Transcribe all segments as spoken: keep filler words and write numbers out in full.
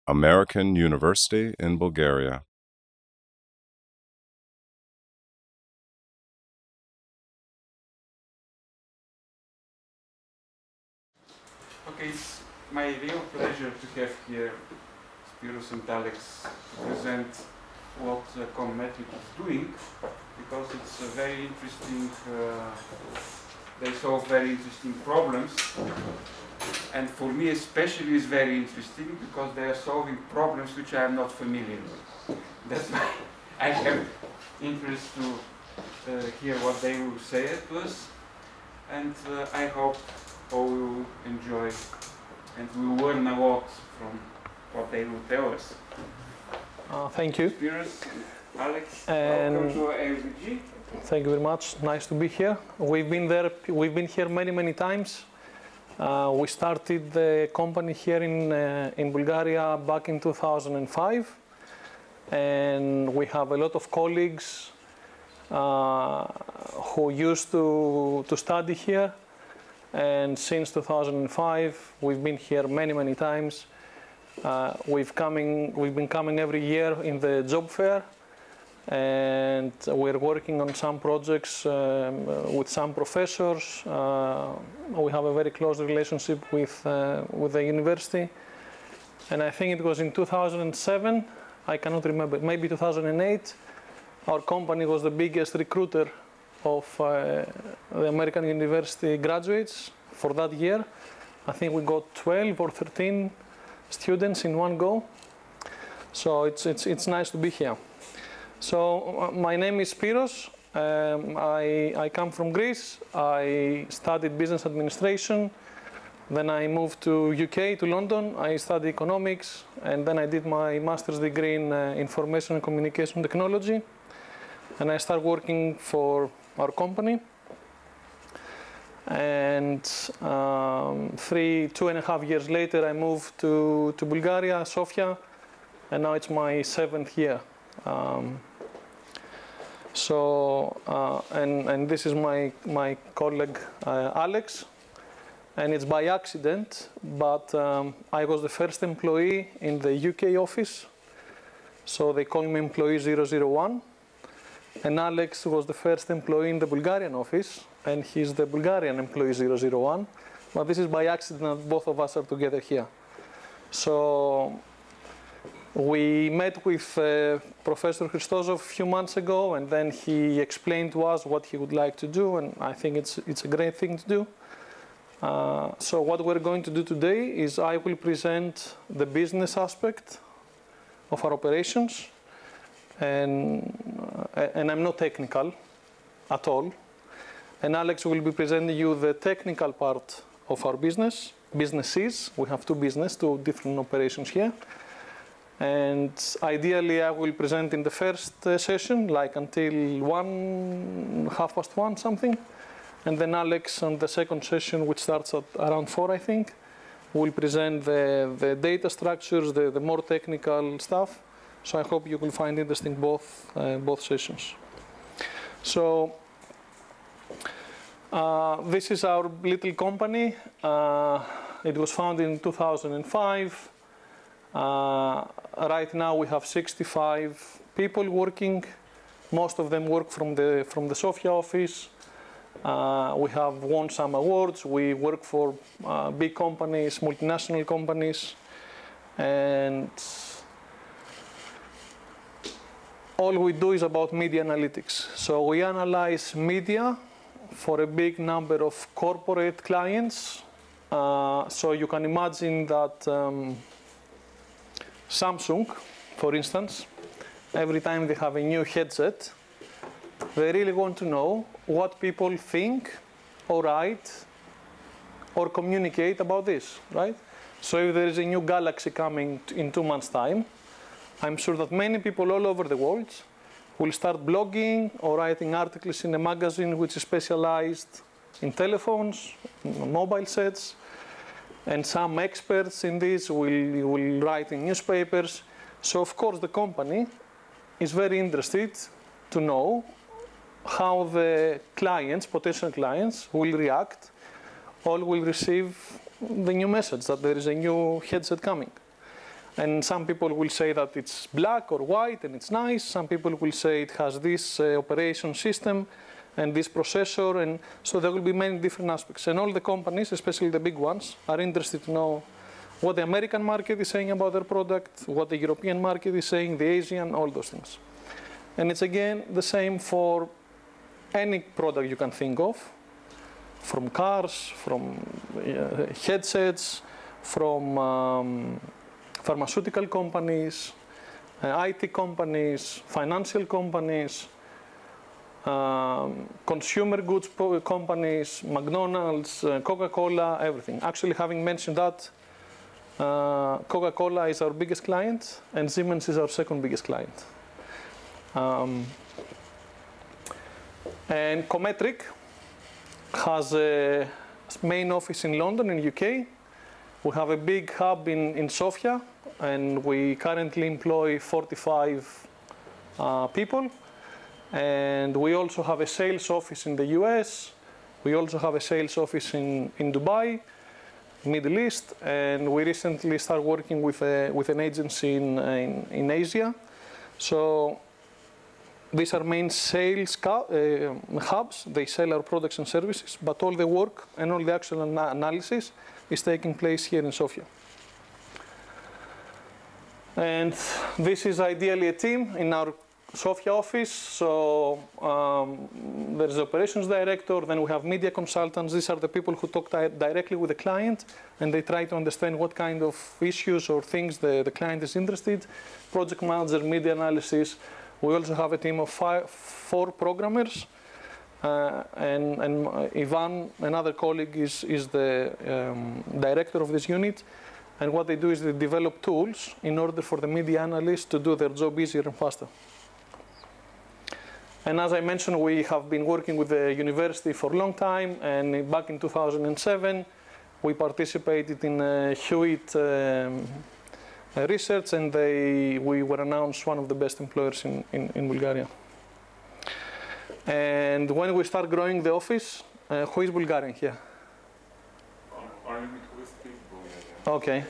American University in Bulgaria. Okay, it's my real pleasure to have here Spyros and Alex to present what uh, Commetric is doing, because it's a very interesting, uh, they solve very interesting problems, and for me especially is very interesting because they are solving problems which I am not familiar with. That's why I have interest to uh, hear what they will say to us, and uh, I hope all will enjoy and we will learn a lot from what they will tell us. Uh, thank you. Spyros, Alex, and welcome to A U B G. Thank you very much. Nice to be here. We've been there. We've been here many, many times. Uh, we started the company here in uh, in Bulgaria back in two thousand five, and we have a lot of colleagues uh, who used to to study here. And since two thousand five, we've been here many, many times. Uh, we've coming, we've been coming every year in the job fair, and we're working on some projects um, with some professors. Uh, we have a very close relationship with uh, with the university, and I think it was in two thousand seven. I cannot remember. Maybe two thousand eight. Our company was the biggest recruiter of uh, the American University graduates for that year. I think we got twelve or thirteen students in one go. So it's, it's, it's nice to be here. So uh, my name is Spyros. Um, I, I come from Greece. I studied business administration. Then I moved to U K, to London. I studied economics. And then I did my master's degree in uh, information and communication technology. And I started working for our company, and um, three, two and a half years later, I moved to, to Bulgaria, Sofia, and now it's my seventh year. Um, so, uh, and, and this is my, my colleague, uh, Alex, and it's by accident, but um, I was the first employee in the U K office, so they call me employee zero zero one. And Alex was the first employee in the Bulgarian office, and he's the Bulgarian employee zero zero one. But this is by accident that both of us are together here. So we met with uh, Professor Christozov a few months ago, and then he explained to us what he would like to do, and I think it's, it's a great thing to do. Uh, so what we're going to do today is I will present the business aspect of our operations. And, uh, and I'm not technical at all. And Alex will be presenting you the technical part of our business, businesses. We have two business, two different operations here. And ideally, I will present in the first uh, session, like until one, half past one, something. And then Alex on the second session, which starts at around four, I think, will present the, the data structures, the, the more technical stuff. So I hope you will find interesting both, uh, both sessions. So uh, this is our little company. Uh, it was founded in two thousand five. Uh, right now we have sixty-five people working. Most of them work from the, from the Sofia office. Uh, we have won some awards. We work for uh, big companies, multinational companies. And all we do is about media analytics. So we analyze media for a big number of corporate clients. Uh, so you can imagine that um, Samsung, for instance, every time they have a new headset, they really want to know what people think or write or communicate about this, right? So if there is a new Galaxy coming in two months' time, I'm sure that many people all over the world will start blogging or writing articles in a magazine which is specialized in telephones, mobile sets, and some experts in this will, will write in newspapers. So of course the company is very interested to know how the clients, potential clients, will react or will receive the new message that there is a new headset coming. And some people will say that it's black or white and it's nice. Some people will say it has this uh, operation system and this processor. And so there will be many different aspects. And all the companies, especially the big ones, are interested to know what the American market is saying about their product, what the European market is saying, the Asian, all those things. And it's again the same for any product you can think of, from cars, from uh, headsets, from um, pharmaceutical companies, uh, I T companies, financial companies, um, consumer goods companies, McDonald's, uh, Coca-Cola, everything. Actually, having mentioned that, uh, Coca-Cola is our biggest client and Siemens is our second biggest client. Um, and Commetric has a main office in London in U K. We have a big hub in, in Sofia, and we currently employ forty-five uh, people. And we also have a sales office in the U S. We also have a sales office in, in Dubai, Middle East, and we recently started working with, a, with an agency in, in, in Asia. So these are main sales uh, hubs. They sell our products and services, but all the work and all the actual ana analysis is taking place here in Sofia. And this is ideally a team in our Sofia office. So um, there's the operations director, then we have media consultants. These are the people who talk di directly with the client, and they try to understand what kind of issues or things the, the client is interested. Project manager, media analysis. We also have a team of five, four programmers. Uh, and, and Ivan, another colleague, is, is the um, director of this unit. And what they do is they develop tools in order for the media analysts to do their job easier and faster. And as I mentioned, we have been working with the university for a long time. And back in two thousand seven, we participated in uh, Hewitt um, research, and they, we were announced one of the best employers in, in, in Bulgaria. And when we start growing the office, uh, who is Bulgarian here? Okay.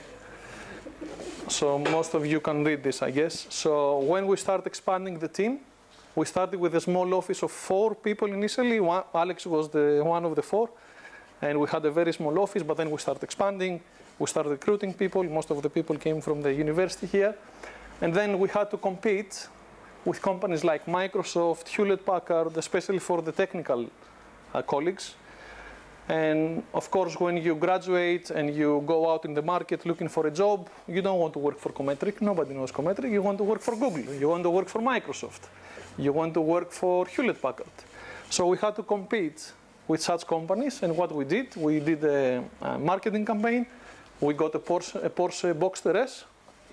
So most of you can read this, I guess. So when we start expanding the team, we started with a small office of four people initially. One, Alex was the one of the four. And we had a very small office, but then we started expanding. We started recruiting people. Most of the people came from the university here. And then we had to compete with companies like Microsoft, Hewlett-Packard, especially for the technical uh, colleagues. And of course, when you graduate and you go out in the market looking for a job, you don't want to work for Commetric. Nobody knows Commetric. You want to work for Google. You want to work for Microsoft. You want to work for Hewlett-Packard. So we had to compete with such companies. And what we did, we did a, a marketing campaign. We got a Porsche, a Porsche Boxster S.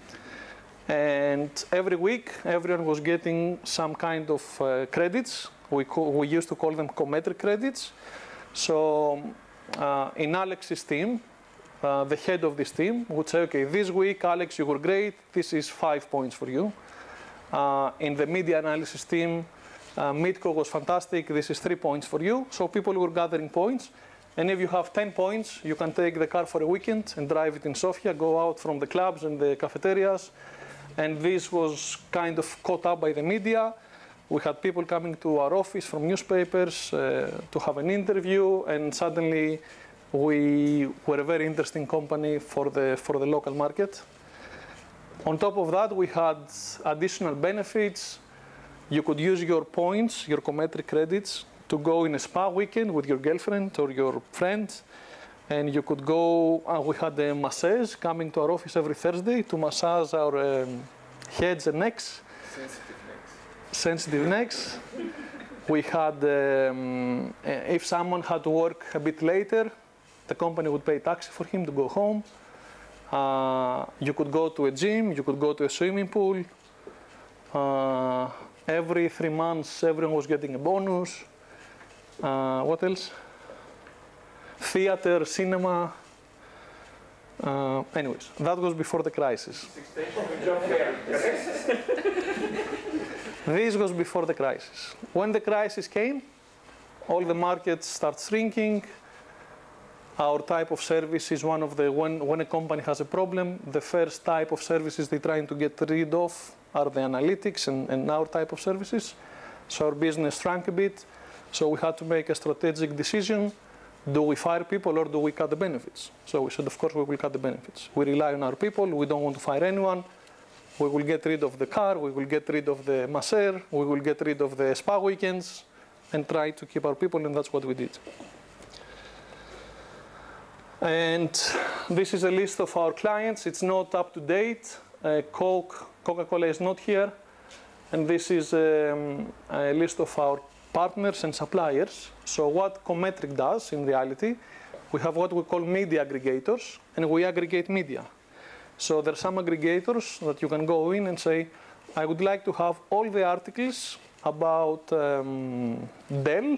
And every week, everyone was getting some kind of uh, credits. We, we used to call them Commetric credits. So uh, in Alex's team, uh, the head of this team would say, okay, this week, Alex, you were great. This is five points for you. Uh, in the media analysis team, uh, Mitko was fantastic. This is three points for you. So people were gathering points. And if you have ten points, you can take the car for a weekend and drive it in Sofia, go out from the clubs and the cafeterias. And this was kind of caught up by the media. We had people coming to our office from newspapers uh, to have an interview, and suddenly we were a very interesting company for the, for the local market. On top of that, we had additional benefits. You could use your points, your Commetric credits, to go in a spa weekend with your girlfriend or your friend. And you could go, uh, we had a massage coming to our office every Thursday to massage our um, heads and necks. Sensitive necks. Sensitive necks. We had, um, if someone had to work a bit later, the company would pay taxi for him to go home. Uh, you could go to a gym, you could go to a swimming pool. Uh, every three months, everyone was getting a bonus. Uh, what else? Theater, cinema. Uh, anyways, that was before the crisis. This was before the crisis. When the crisis came, all the markets start shrinking. Our type of service is one of the, when, when a company has a problem, the first type of services they're trying to get rid of are the analytics and, and our type of services. So our business shrank a bit. So we had to make a strategic decision. Do we fire people or do we cut the benefits? So we said, of course, we will cut the benefits. We rely on our people. We don't want to fire anyone. We will get rid of the car. We will get rid of the masser. We will get rid of the spa weekends and try to keep our people, and that's what we did. And this is a list of our clients. It's not up to date. Uh, Coke, Coca-Cola is not here. And this is um, a list of our partners and suppliers. So what Commetric does in reality, we have what we call media aggregators, and we aggregate media. So there are some aggregators that you can go in and say, I would like to have all the articles about um, Dell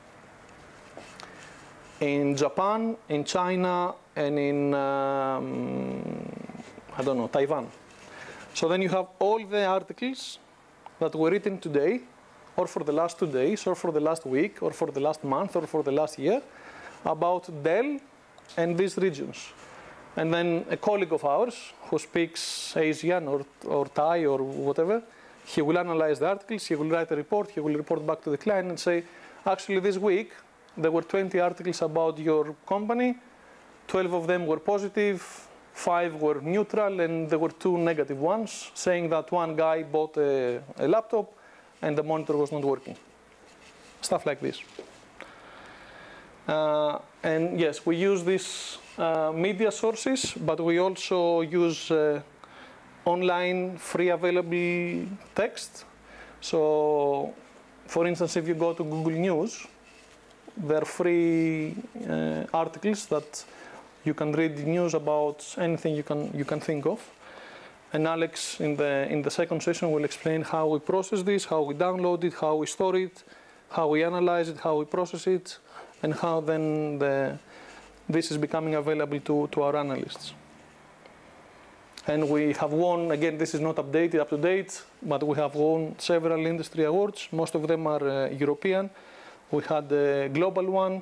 in Japan, in China, and in, um, I don't know, Taiwan. So then you have all the articles that were written today, or for the last two days, or for the last week, or for the last month, or for the last year, about Dell and these regions. And then a colleague of ours who speaks Asian or, or Thai or whatever, he will analyze the articles, he will write a report, he will report back to the client and say, actually this week, there were twenty articles about your company, twelve of them were positive, five were neutral, and there were two negative ones, saying that one guy bought a, a laptop and the monitor was not working. Stuff like this. Uh, and yes, we use these uh, media sources, but we also use uh, online free available text. So, for instance, if you go to Google News, there are free uh, articles that you can read the news about anything you can you can think of. And Alex, in the in the second session, will explain how we process this, how we download it, how we store it, how we analyze it, how we process it, and how then the this is becoming available to to our analysts. And we have won, again, this is not updated up to date, but we have won several industry awards. Most of them are uh, European. We had a global one.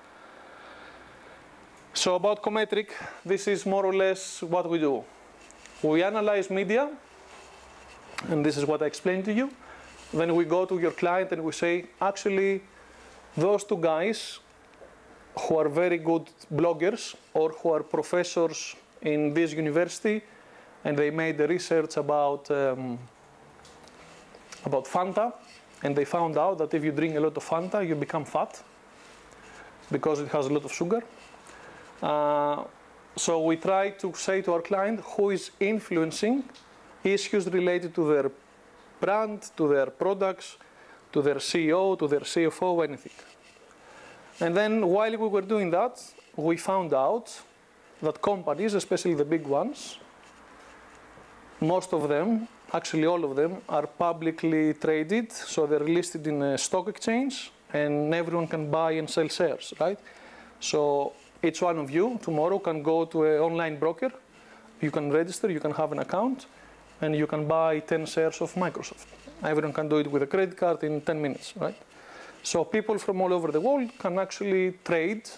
So about Commetric, this is more or less what we do. We analyze media, and this is what I explained to you. Then we go to your client and we say, actually, those two guys who are very good bloggers or who are professors in this university, and they made the research about, um, about Fanta, and they found out that if you drink a lot of Fanta, you become fat because it has a lot of sugar. Uh, so we try to say to our client who is influencing issues related to their brand, to their products, to their C E O, to their C F O, anything. And then while we were doing that, we found out that companies, especially the big ones, most of them, actually all of them, are publicly traded, so they're listed in a stock exchange, and everyone can buy and sell shares, right? So each one of you tomorrow can go to an online broker, you can register, you can have an account, and you can buy ten shares of Microsoft. Everyone can do it with a credit card in ten minutes, right? So people from all over the world can actually trade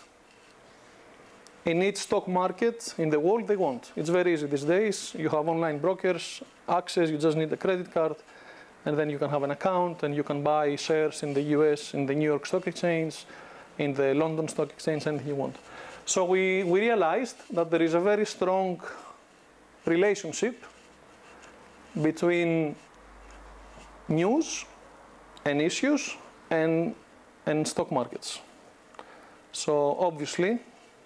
in each stock market in the world they want. It's very easy these days. You have online brokers, access, you just need a credit card, and then you can have an account, and you can buy shares in the U S, in the New York Stock Exchange, in the London Stock Exchange, anything you want. So we, we realized that there is a very strong relationship between news and issues and, and stock markets. So obviously,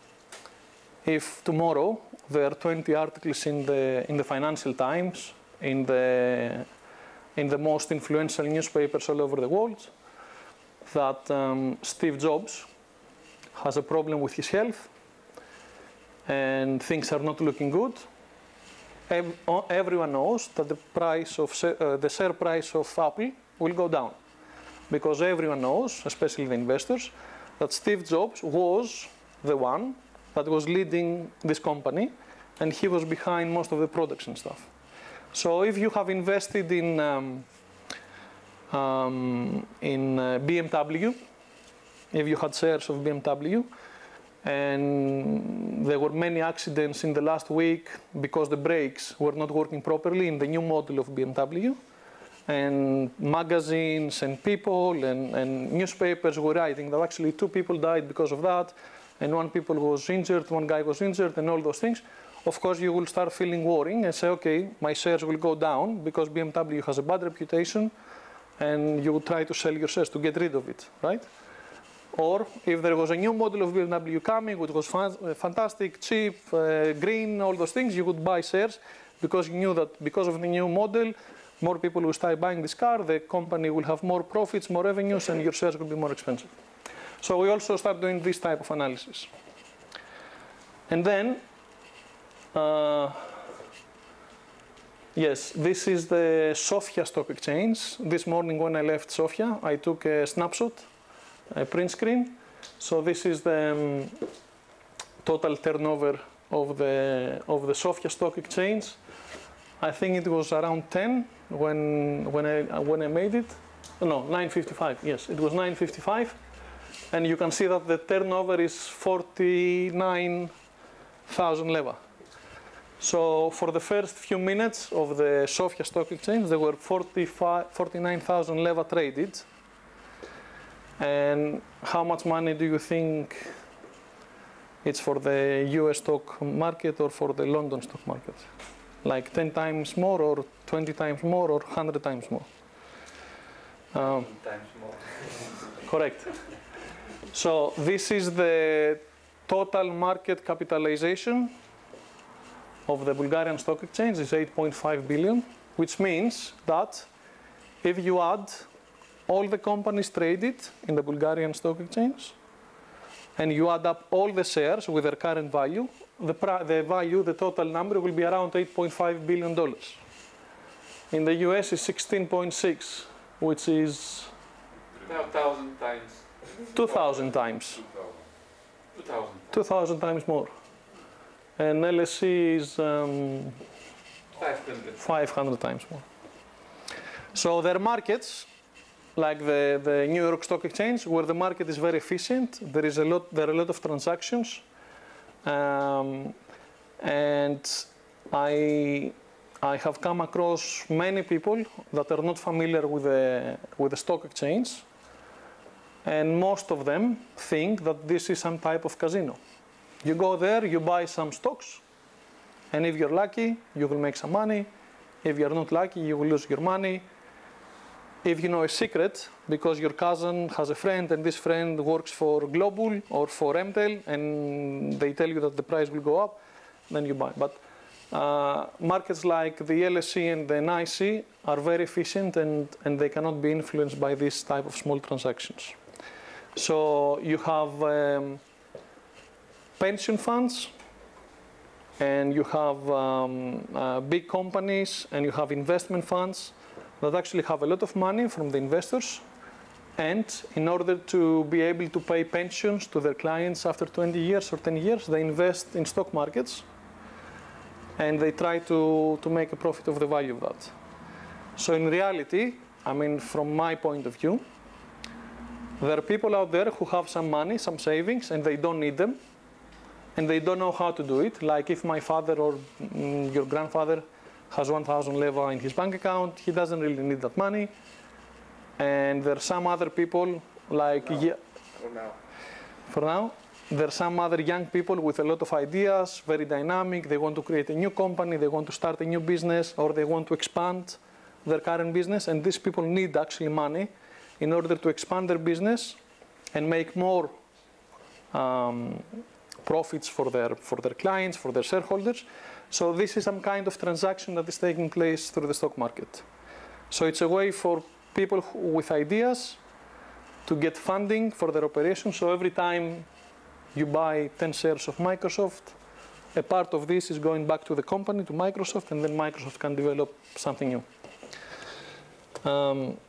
if tomorrow there are twenty articles in the, in the Financial Times, in the, in the most influential newspapers all over the world, that um, Steve Jobs has a problem with his health and things are not looking good, ev everyone knows that the price of uh, the share price of Apple will go down, because everyone knows, especially the investors, that Steve Jobs was the one that was leading this company, and he was behind most of the products and stuff. So if you have invested in um, um, in uh, B M W, if you had shares of B M W, And there were many accidents in the last week because the brakes were not working properly in the new model of B M W. And magazines and people and, and newspapers were writing that actually two people died because of that, and one people was injured, one guy was injured, and all those things. Of course, you will start feeling worrying and say, okay, my shares will go down because B M W has a bad reputation, and you will try to sell your shares to get rid of it, right? Or if there was a new model of B M W coming, which was fantastic, cheap, uh, green, all those things, you would buy shares because you knew that because of the new model, more people will start buying this car, the company will have more profits, more revenues, and your shares will be more expensive. So we also start doing this type of analysis. And then, uh, yes, this is the Sofia Stock Exchange. This morning when I left Sofia, I took a snapshot, a print screen. So this is the um, total turnover of the, of the Sofia Stock Exchange. I think it was around ten when, when, I, when I made it. No, nine fifty-five, yes, it was nine fifty-five. And you can see that the turnover is forty-nine thousand leva. So for the first few minutes of the Sofia Stock Exchange, there were forty-nine thousand leva traded. And how much money do you think it's for the U S stock market or for the London stock market? Like ten times more or twenty times more or one hundred times more? Um, times more. Correct. So this is the total market capitalization of the Bulgarian stock exchange is eight point five billion, which means that if you add all the companies traded in the Bulgarian stock exchange and you add up all the shares with their current value, the, the value, the total number will be around eight point five billion dollars. In the U S is sixteen point six, which is Now, thousand times. two thousand times. Two thousand. two thousand times more. And L S E is um, Five hundred. five hundred times more. So there are markets, like the, the New York Stock Exchange, where the market is very efficient. There is a lot, there are a lot of transactions. Um, and I, I have come across many people that are not familiar with the, with the stock exchange. And most of them think that this is some type of casino. You go there, you buy some stocks, and if you're lucky, you will make some money. If you're not lucky, you will lose your money. If you know a secret, because your cousin has a friend and this friend works for Global or for M T E L, and they tell you that the price will go up, then you buy. But uh, markets like the L S E and the N I C are very efficient, and, and they cannot be influenced by this type of small transactions. So you have um, pension funds, and you have um, uh, big companies, and you have investment funds that actually have a lot of money from the investors, and in order to be able to pay pensions to their clients after twenty years or ten years, they invest in stock markets, and they try to, to make a profit of the value of that. So in reality, I mean, from my point of view, there are people out there who have some money, some savings, and they don't need them, and they don't know how to do it. Like if my father or mm, your grandfather has one thousand leva in his bank account, he doesn't really need that money. And there are some other people like, No. yeah, For now. for now, there are some other young people with a lot of ideas, very dynamic. They want to create a new company, they want to start a new business, or they want to expand their current business. And these people need actually money in order to expand their business and make more um, profits for their, for their clients, for their shareholders. So this is some kind of transaction that is taking place through the stock market. So it's a way for people who, with ideas to get funding for their operation. So every time you buy ten shares of Microsoft, a part of this is going back to the company, to Microsoft, and then Microsoft can develop something new. Um,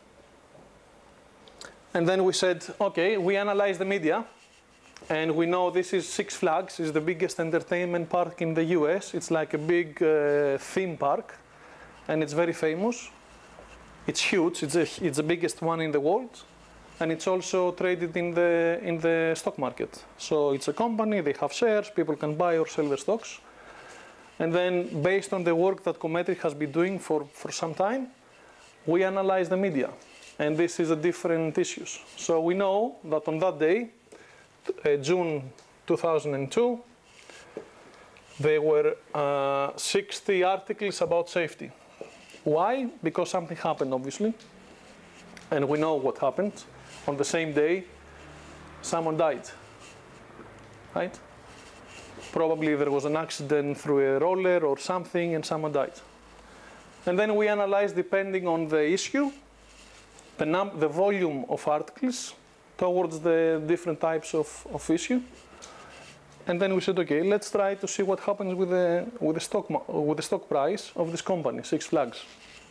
and then we said, okay, we analyze the media, and we know this is Six Flags, is the biggest entertainment park in the U S. It's like a big uh, theme park, and it's very famous. It's huge. It's, a, it's the biggest one in the world. and it's also traded in the, in the stock market. So it's a company, they have shares, people can buy or sell their stocks. And then based on the work that Commetric has been doing for, for some time, we analyze the media. And this is a different issues. So we know that on that day, uh, June two thousand two, there were uh, sixty articles about safety. Why? Because something happened, obviously. And we know what happened. On the same day, someone died, right? Probably there was an accident through a roller or something and someone died. And then we analyzed, depending on the issue, the, num the volume of articles towards the different types of, of issue. And then we said, okay, let's try to see what happens with the, with the, stock, with the stock price of this company, Six Flags.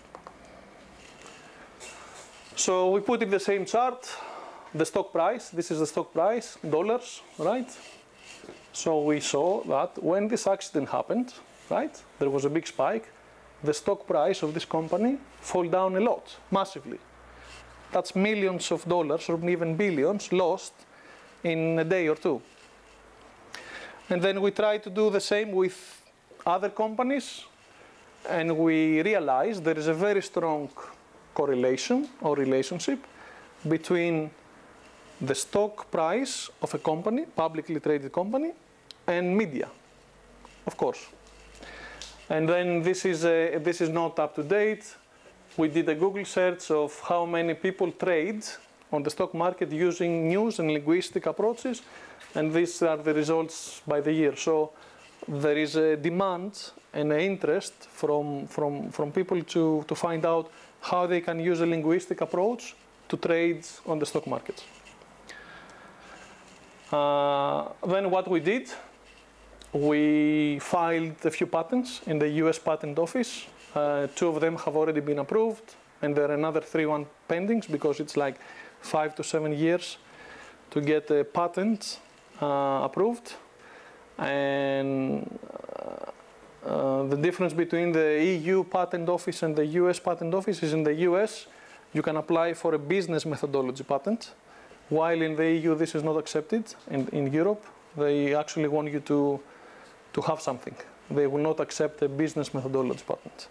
So we put in the same chart, the stock price. This is the stock price, dollars, right? So we saw that when this accident happened, right, there was a big spike, the stock price of this company fall down a lot, massively. That's millions of dollars or even billions lost in a day or two. And then we try to do the same with other companies, and we realize there is a very strong correlation or relationship between the stock price of a company, publicly traded company, and media, of course. And then this is, a, this is not up to date. We did a Google search of how many people trade on the stock market using news and linguistic approaches, and these are the results by the year. So there is a demand and an interest from, from, from people to, to find out how they can use a linguistic approach to trade on the stock market. Uh, then what we did, we filed a few patents in the U S Patent Office. Uh, two of them have already been approved, and there are another three one pending because it's like five to seven years to get a patent uh, approved. And uh, uh, the difference between the E U Patent Office and the U S Patent Office is in the U S you can apply for a business methodology patent, while in the E U this is not accepted. In, in Europe, they actually want you to, to have something. They will not accept a business methodology patent.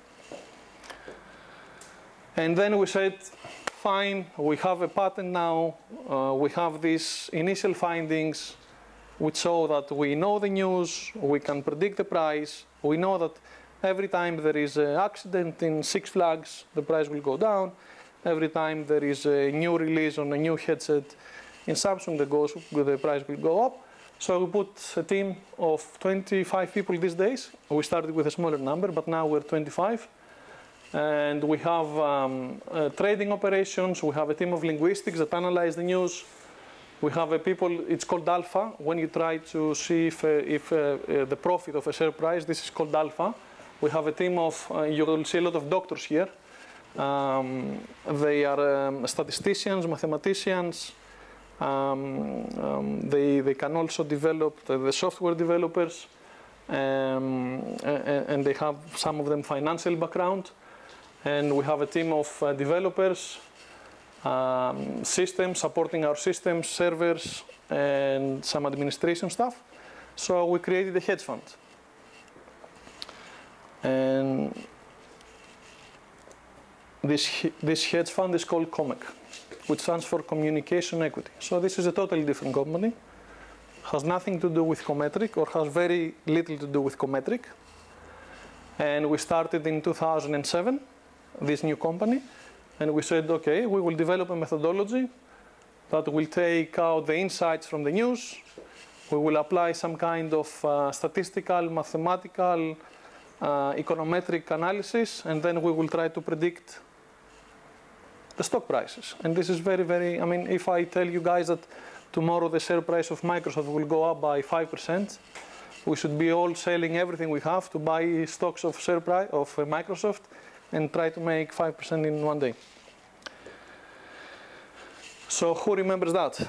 And then we said, fine, we have a patent now, uh, we have these initial findings, which show that we know the news, we can predict the price, we know that every time there is an accident in Six Flags, the price will go down. Every time there is a new release on a new headset in Samsung, the, goes, the price will go up. So we put a team of twenty-five people these days. We started with a smaller number, but now we're twenty-five. And we have um, uh, trading operations. We have a team of linguistics that analyze the news. We have a people, it's called alpha. When you try to see if, uh, if uh, uh, the profit of a share price, this is called alpha. We have a team of, uh, you will see a lot of doctors here. Um, they are um, statisticians, mathematicians. Um, um, they, they can also develop the, the software developers, um, and, and they have some of them financial background. And we have a team of uh, developers, um, systems, supporting our systems, servers, and some administration stuff. So we created a hedge fund. And this, this hedge fund is called CommEq, which stands for Communication Equity. So this is a totally different company. Has nothing to do with Commetric, or has very little to do with Commetric. And we started in two thousand seven, this new company. And we said, okay, we will develop a methodology that will take out the insights from the news. We will apply some kind of uh, statistical, mathematical, uh, econometric analysis, and then we will try to predict the stock prices. And this is very, very, I mean, if I tell you guys that tomorrow the share price of Microsoft will go up by five percent, we should be all selling everything we have to buy stocks of share price of uh, Microsoft and try to make five percent in one day. So who remembers that?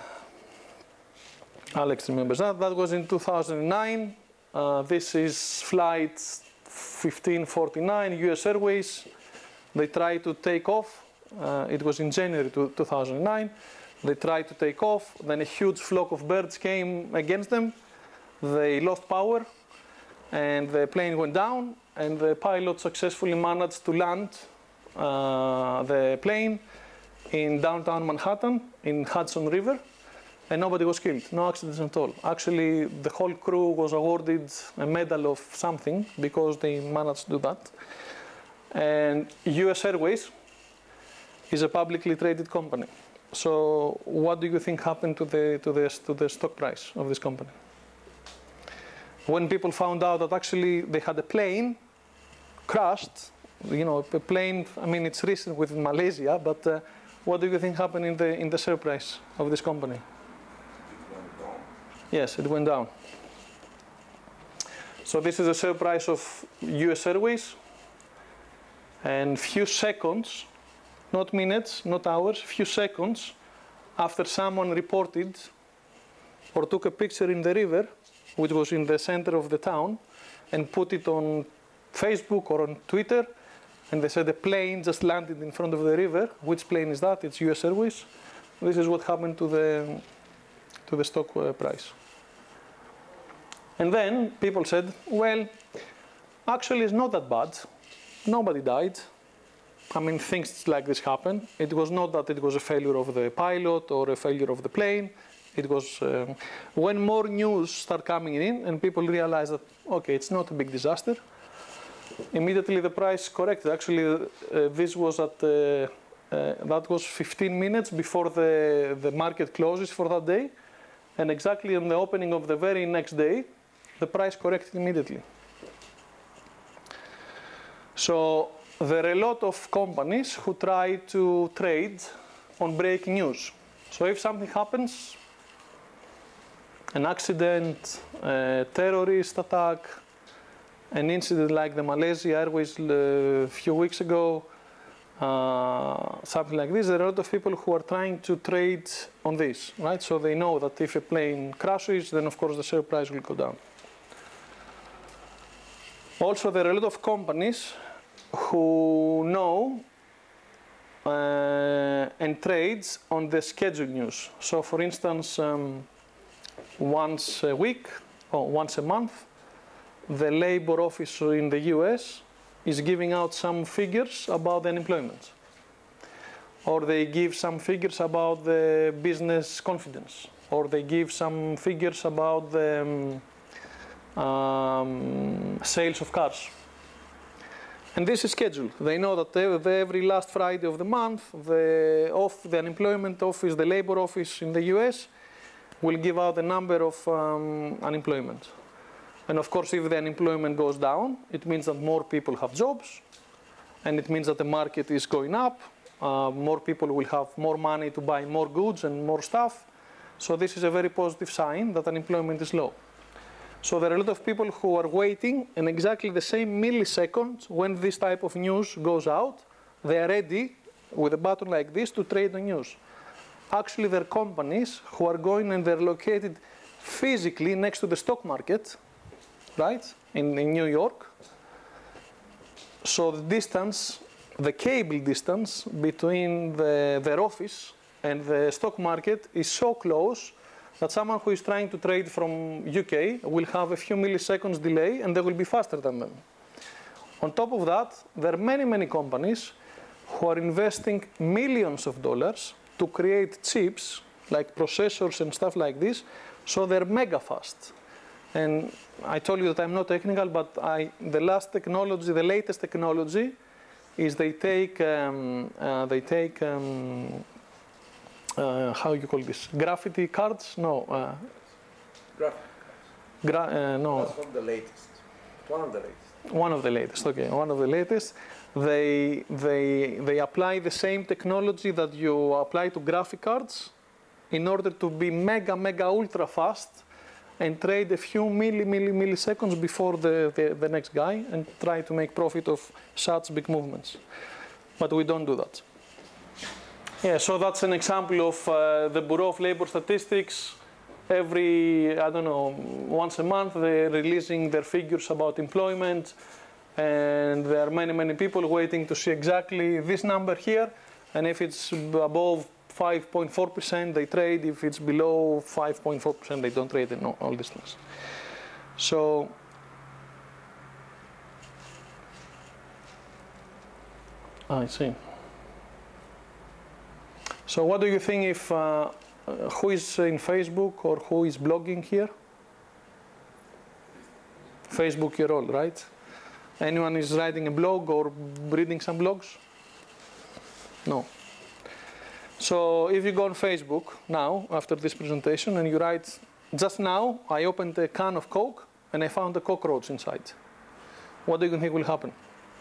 Alex remembers that. That was in two thousand nine. Uh, this is flight fifteen forty-nine, U S Airways. They tried to take off. Uh, it was in January two thousand nine. They tried to take off, then a huge flock of birds came against them. They lost power, and the plane went down, and the pilot successfully managed to land uh, the plane in downtown Manhattan, in Hudson River, and nobody was killed, no accidents at all. Actually, the whole crew was awarded a medal of something because they managed to do that. And U S Airways is a publicly traded company. So what do you think happened to the, to the, to the stock price of this company? When people found out that actually they had a plane crashed, you know, a plane, I mean, it's recent with Malaysia, but uh, what do you think happened in the, in the share price of this company? It went down. Yes, it went down. So this is the share price of U S Airways, and few seconds, not minutes, not hours, few seconds after someone reported or took a picture in the river, which was in the center of the town, and put it on Facebook or on Twitter, and they said a plane just landed in front of the river. Which plane is that? It's U S Airways. This is what happened to the, to the stock uh, price. And then people said, well, actually it's not that bad. Nobody died. I mean, things like this happen. It was not that it was a failure of the pilot or a failure of the plane. It was uh, when more news start coming in and people realize that, okay, it's not a big disaster, immediately the price corrected. Actually, uh, this was at, uh, uh, that was fifteen minutes before the, the market closes for that day. And exactly on the opening of the very next day, the price corrected immediately. So there are a lot of companies who try to trade on breaking news. So if something happens, an accident, a terrorist attack, an incident like the Malaysia Airways a few weeks ago, uh, something like this, there are a lot of people who are trying to trade on this, right? So they know that if a plane crashes, then of course the share price will go down. Also, there are a lot of companies who know uh, and trades on the scheduled news. So for instance, um, once a week or once a month, the labor office in the U S is giving out some figures about the unemployment. Or they give some figures about the business confidence. Or they give some figures about the um, um, sales of cars. And this is scheduled. They know that every last Friday of the month, the, off, the unemployment office, the labor office in the U S will give out the number of um, unemployment. And of course, if the unemployment goes down, it means that more people have jobs, and it means that the market is going up. Uh, more people will have more money to buy more goods and more stuff. So this is a very positive sign that unemployment is low. So there are a lot of people who are waiting in exactly the same milliseconds when this type of news goes out. They are ready with a button like this to trade on news. Actually, there are companies who are going and they're located physically next to the stock market, right, in, in New York. So the distance, the cable distance between the, their office and the stock market is so close that someone who is trying to trade from U K will have a few milliseconds delay and they will be faster than them. On top of that, there are many, many companies who are investing millions of dollars to create chips like processors and stuff like this, so they're mega fast. And I told you that I'm not technical, but I, the last technology, the latest technology, is they take um, uh, they take um, uh, how you call this? Graffiti cards? No. Uh, Graphic gra uh, no. That's one of the latest. One of the latest. One of the latest. Okay, one of the latest. They they they apply the same technology that you apply to graphic cards in order to be mega mega ultra fast and trade a few milli, milli, milliseconds before the, the, the next guy and try to make profit of such big movements. But we don't do that. Yeah, so that's an example of uh, the Bureau of Labor Statistics. Every, I don't know, once a month they're releasing their figures about employment, and there are many, many people waiting to see exactly this number here. And if it's above five point four percent, they trade. If it's below five point four percent, they don't trade, and all, all these things. So I see. So what do you think if, uh, who is in Facebook or who is blogging here? Facebook, you're all, right? Anyone is writing a blog or reading some blogs? No. So if you go on Facebook now, after this presentation, and you write, just now I opened a can of Coke and I found a cockroach inside. What do you think will happen?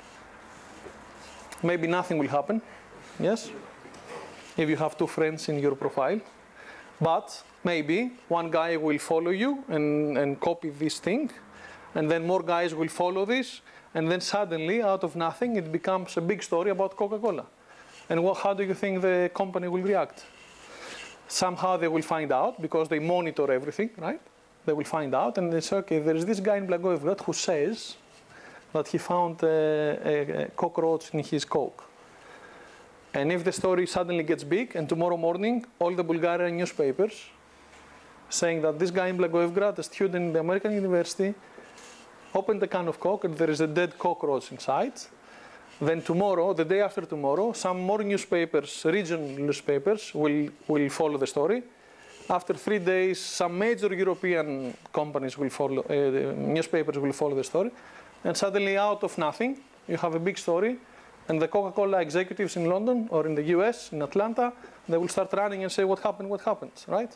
Maybe nothing will happen, yes? If you have two friends in your profile. But maybe one guy will follow you and, and copy this thing, and then more guys will follow this, and then suddenly, out of nothing, it becomes a big story about Coca-Cola. And what, how do you think the company will react? Somehow they will find out, because they monitor everything, right? They will find out, and they say, okay, there is this guy in Blagoevgrad who says that he found a, a, a cockroach in his Coke. And if the story suddenly gets big, and tomorrow morning, all the Bulgarian newspapers saying that this guy in Blagoevgrad, a student in the American university, opened a can of Coke and there is a dead cockroach inside, then tomorrow, the day after tomorrow, some more newspapers, regional newspapers, will, will follow the story. After three days, some major European companies will follow, uh, newspapers will follow the story. And suddenly, out of nothing, you have a big story. And the Coca-Cola executives in London or in the U S, in Atlanta, they will start running and say, what happened, what happened, right?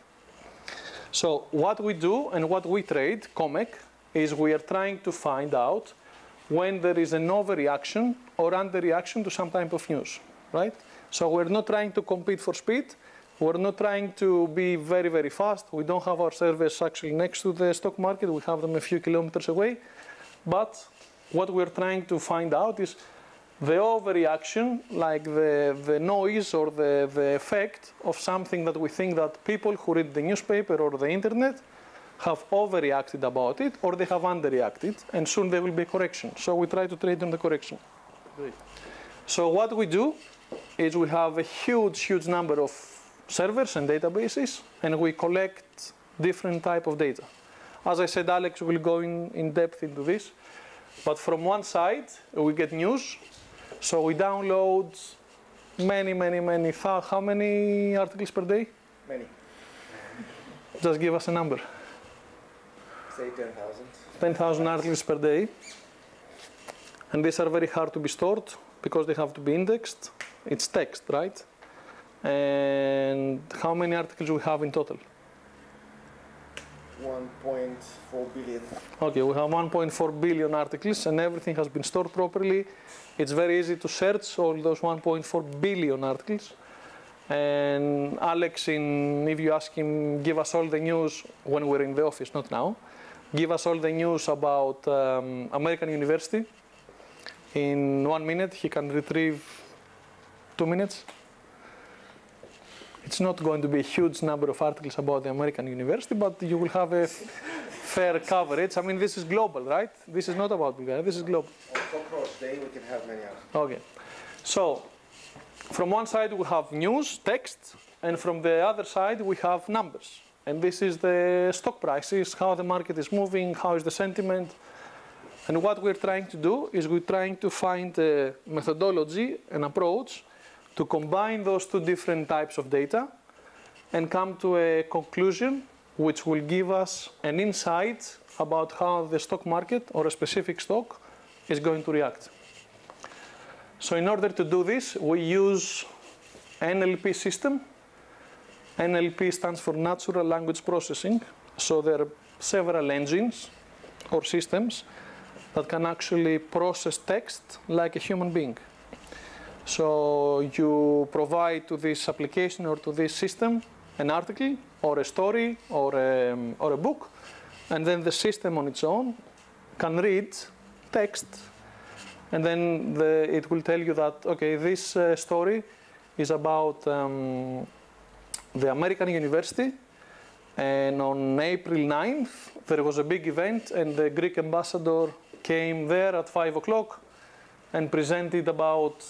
So what we do and what we trade, CommEq, is we are trying to find out when there is an overreaction or underreaction to some type of news, right? So we're not trying to compete for speed. We're not trying to be very, very fast. We don't have our servers actually next to the stock market. We have them a few kilometers away. But what we're trying to find out is the overreaction, like the, the noise or the, the effect of something that we think that people who read the newspaper or the internet have overreacted about it, or they have underreacted, and soon there will be a correction. So we try to trade on the correction. Great. So what we do is we have a huge, huge number of servers and databases, and we collect different type of data. As I said, Alex will go in, in depth into this. But from one side, we get news. So we download many, many, many, how many articles per day? Many. Just give us a number. Say ten thousand. ten thousand articles per day. And these are very hard to be stored because they have to be indexed. It's text, right? And how many articles we have in total? one point four billion. Okay, we have one point four billion articles and everything has been stored properly. It's very easy to search all those one point four billion articles. And Alex, in, if you ask him, give us all the news when we're in the office, not now, give us all the news about um, American University. In one minute, he can retrieve two minutes. It's not going to be a huge number of articles about the American University, but you will have a fair coverage. I mean, this is global, right? This is not about Bulgaria, this is global. On Cockroach Day, we can have many articles. Okay. So, from one side we have news, text, and from the other side we have numbers. And this is the stock prices, how the market is moving, how is the sentiment. And what we're trying to do is we're trying to find a methodology, an approach, to combine those two different types of data and come to a conclusion which will give us an insight about how the stock market or a specific stock is going to react. So in order to do this, we use N L P system. N L P stands for Natural Language Processing. So there are several engines or systems that can actually process text like a human being. So you provide to this application or to this system an article or a story or a, or a book, and then the system on its own can read text, and then the, it will tell you that, okay, this uh, story is about um, the American University, and on April ninth there was a big event and the Greek ambassador came there at five o'clock and presented about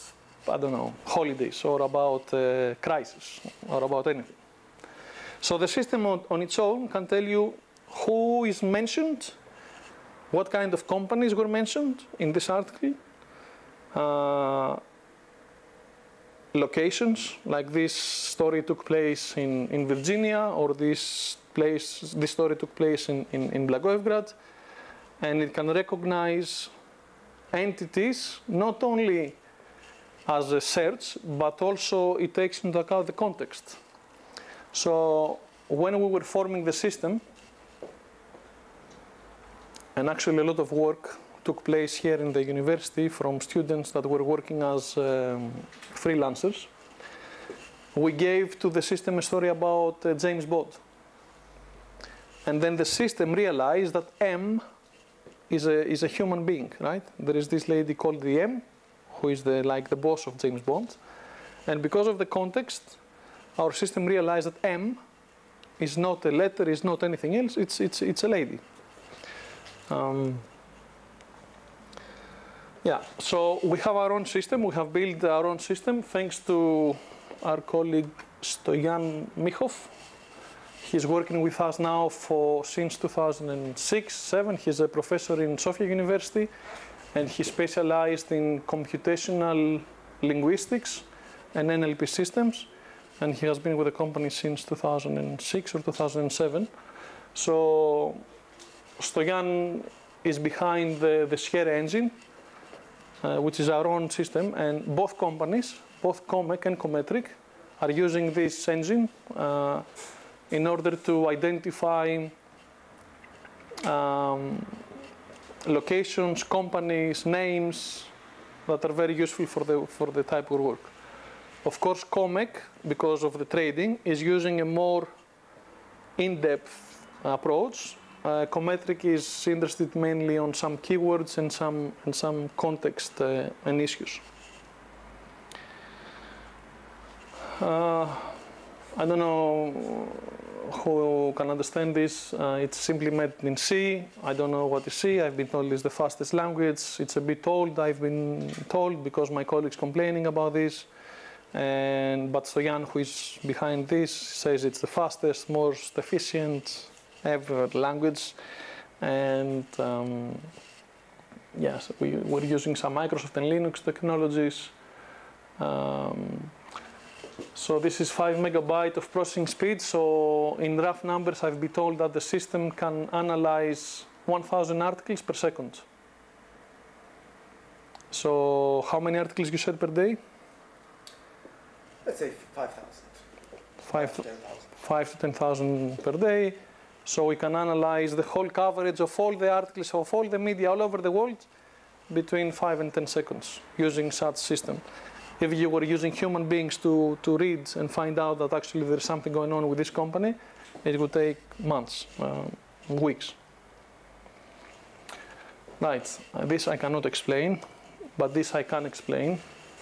I don't know, holidays or about uh, crisis or about anything. So the system on, on its own can tell you who is mentioned, what kind of companies were mentioned in this article, uh, locations, like this story took place in, in Virginia, or this place, this story took place in, in, in Blagoevgrad, and it can recognize entities not only as a search, but also it takes into account the context. So when we were forming the system, and actually a lot of work took place here in the university from students that were working as um, freelancers, we gave to the system a story about uh, James Bond. And then the system realized that M is a, is a human being, right? There is this lady called the M, who is the, like the boss of James Bond. And because of the context, our system realized that M is not a letter, is not anything else, it's, it's, it's a lady. Um, yeah, so we have our own system, we have built our own system thanks to our colleague Stoyan Michov. He's working with us now for since two thousand six seven. He's a professor in Sofia University, and he specialized in computational linguistics and N L P systems. And he has been with the company since two thousand six or two thousand seven. So Stoyan is behind the, the Share engine, uh, which is our own system, and both companies, both CommEq and Commetric, are using this engine uh, in order to identify um, locations, companies, names that are very useful for the, for the type of work. Of course, CommEq, because of the trading, is using a more in-depth approach. Uh, Commetric is interested mainly on some keywords and some, and some context uh, and issues. Uh, I don't know who can understand this. Uh, it's simply made in C. I don't know what is C. I've been told it's the fastest language. It's a bit old, I've been told, because my colleagues complaining about this. And, but Stoyan, who is behind this, says it's the fastest, most efficient ever language. And um, yes, we, we're using some Microsoft and Linux technologies. Um, so this is five megabyte of processing speed. So in rough numbers, I've been told that the system can analyze one thousand articles per second. So how many articles you said per day? Let's say five thousand. Five to ten thousand. Five to ten thousand per day. So we can analyze the whole coverage of all the articles of all the media all over the world between five and ten seconds using such system. If you were using human beings to, to read and find out that actually there's something going on with this company, it would take months, uh, weeks. Right, uh, this I cannot explain, but this I can explain.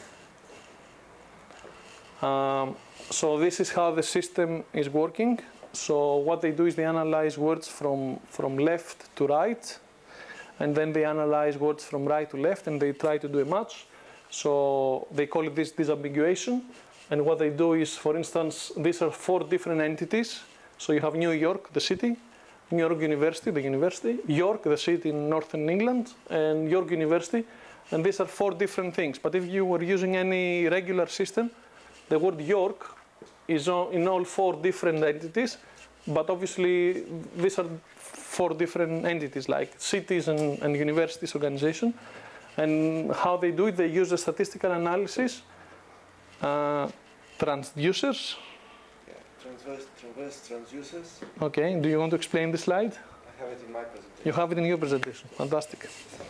Um, so this is how the system is working. So what they do is they analyze words from, from left to right, and then they analyze words from right to left, and they try to do a match. So they call it this disambiguation. And what they do is, for instance, these are four different entities. So you have New York, the city, New York University, the university, York, the city in northern England, and York University. And these are four different things. But if you were using any regular system, the word York is in all four different entities, but obviously these are four different entities, like cities and, and universities organization. And how they do it, they use a statistical analysis, uh, transducers. Yeah, transverse, transverse transducers. Okay, do you want to explain the slide? I have it in my presentation. You have it in your presentation, fantastic.